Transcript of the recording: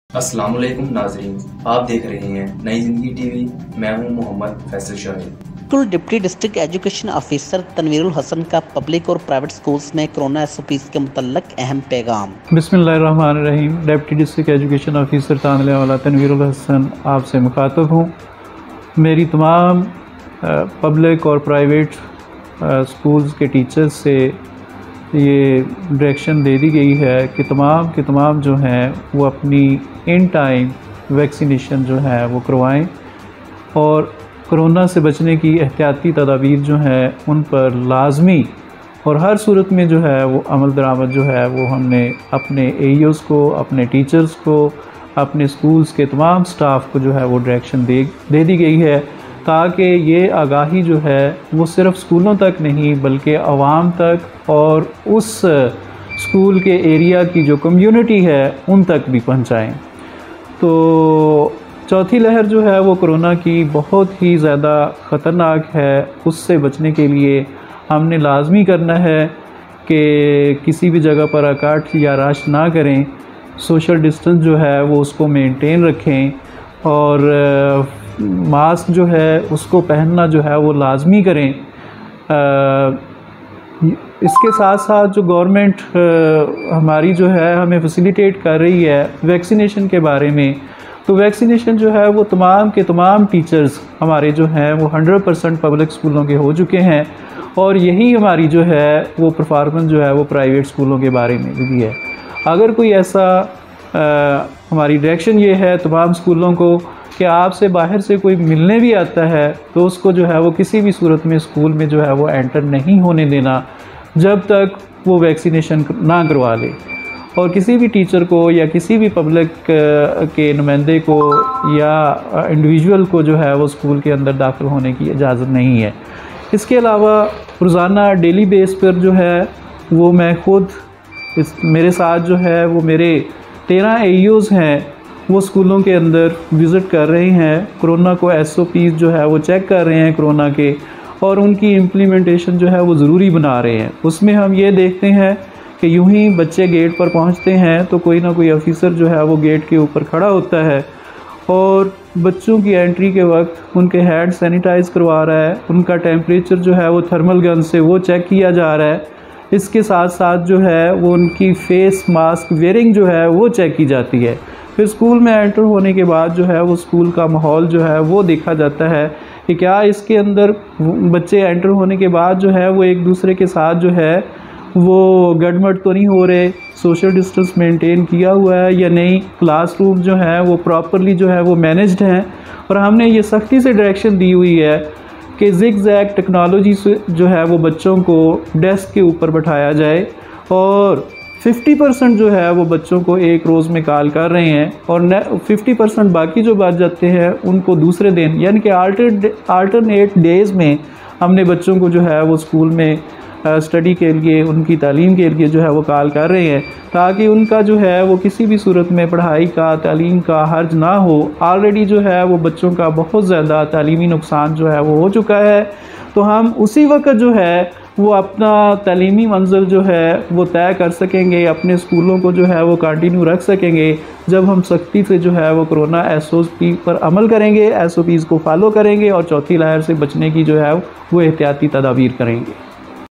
अस्सलाम वालेकुम नाज़रीन, आप देख रहे हैं नई ज़िंदगी टीवी। मैं हूं Mohammad Faisal Shahid. Deputy district education officer Tanveerul Hasan का पब्लिक और प्राइवेट स्कूल्स में कोरोना SOPs के मुतल्लक अहम पैगाम। बिस्मिल्लाहिर्रहमानिर्रहीम। डिप्टी डिस्ट्रिक्ट एजुकेशन ऑफिसर तानलेवाला तनवीरुल हसन आपसे मुखातब हूँ। मेरी तमाम पब्लिक और प्राइवेट स्कूल्स के टीचर्स से ये डायरेक्शन दे दी गई है कि तमाम जो हैं वो अपनी इन टाइम वैक्सीनेशन जो है वो करवाएं और कोरोना से बचने की एहतियाती तदाबीर जो है उन पर लाजमी और हर सूरत में जो है वो अमल दरामद जो है वो हमने अपने AEOs को, अपने टीचर्स को, अपने स्कूल्स के तमाम स्टाफ को जो है वो डायरेक्शन दे दी गई है, ताकि ये आगाही जो है वो सिर्फ़ स्कूलों तक नहीं बल्कि आवाम तक और उस स्कूल के एरिया की जो कम्युनिटी है उन तक भी पहुंचाएं। तो चौथी लहर जो है वो कोरोना की बहुत ही ज़्यादा ख़तरनाक है। उससे बचने के लिए हमने लाजमी करना है कि किसी भी जगह पर इकट्ठ या रश ना करें, सोशल डिस्टेंस जो है वो उसको मेंटेन रखें और मास्क जो है उसको पहनना जो है वो लाजमी करें। इसके साथ साथ जो गवर्नमेंट हमारी जो है हमें फैसिलिटेट कर रही है वैक्सीनेशन के बारे में, तो वैक्सीनेशन जो है वो तमाम के तमाम टीचर्स हमारे जो हैं वो 100% पब्लिक स्कूलों के हो चुके हैं और यही हमारी जो है वो परफॉर्मेंस जो है वो प्राइवेट स्कूलों के बारे में भी है। अगर कोई ऐसा हमारी डायरेक्शन ये है तमाम स्कूलों को कि आपसे बाहर से कोई मिलने भी आता है तो उसको जो है वो किसी भी सूरत में स्कूल में जो है वो एंटर नहीं होने देना जब तक वो वैक्सीनेशन ना करवा ले, और किसी भी टीचर को या किसी भी पब्लिक के नुमाइंदे को या इंडिविजुअल को जो है वो स्कूल के अंदर दाखिल होने की इजाज़त नहीं है। इसके अलावा रोज़ाना डेली बेस पर जो है वो मैं खुद मेरे साथ जो है वो मेरे 13 AEOs हैं वो स्कूलों के अंदर विज़िट कर रहे हैं, कोरोना को SOPs जो है वो चेक कर रहे हैं कोरोना के, और उनकी इम्प्लीमेंटेशन जो है वो ज़रूरी बना रहे हैं। उसमें हम ये देखते हैं कि यूं ही बच्चे गेट पर पहुंचते हैं तो कोई ना कोई ऑफिसर जो है वो गेट के ऊपर खड़ा होता है और बच्चों की एंट्री के वक्त उनके हैंड सैनिटाइज करवा रहा है, उनका टेम्परेचर जो है वो थर्मल गन से वो चेक किया जा रहा है। इसके साथ साथ जो है वो उनकी फेस मास्क वेयरिंग जो है वो चेक की जाती है। फिर स्कूल में एंटर होने के बाद जो है वो स्कूल का माहौल जो है वो देखा जाता है कि क्या इसके अंदर बच्चे एंटर होने के बाद जो है वो एक दूसरे के साथ जो है वो गड़मड़ तो नहीं हो रहे, सोशल डिस्टेंस मेंटेन किया हुआ है या नहीं, क्लासरूम जो है वो प्रॉपरली जो है वो मैनेज्ड हैं। और हमने ये सख्ती से डायरेक्शन दी हुई है कि ज़िग-ज़ैग टेक्नोलॉजी से जो है वो बच्चों को डेस्क के ऊपर बैठाया जाए और 50% जो है वो बच्चों को एक रोज़ में कॉल कर रहे हैं और 50% बाकी जो बच जाते हैं उनको दूसरे दिन यानी कि अल्टरनेट डेज़ में हमने बच्चों को जो है वो स्कूल में स्टडी के लिए, उनकी तालीम के लिए जो है वो कॉल कर रहे हैं, ताकि उनका जो है वो किसी भी सूरत में पढ़ाई का, तालीम का हर्ज ना हो। ऑलरेडी जो है वो बच्चों का बहुत ज़्यादा तालीमी नुकसान जो है वो हो चुका है, तो हम उसी वक्त जो है वो अपना तालीमी मंजिल जो है वो तय कर सकेंगे, अपने स्कूलों को जो है वो कंटिन्यू रख सकेंगे जब हम सख्ती से जो है वो कोरोना SOP पर अमल करेंगे, SOPs को फॉलो करेंगे और चौथी लहर से बचने की जो है वो एहतियाती तदाबीर करेंगे।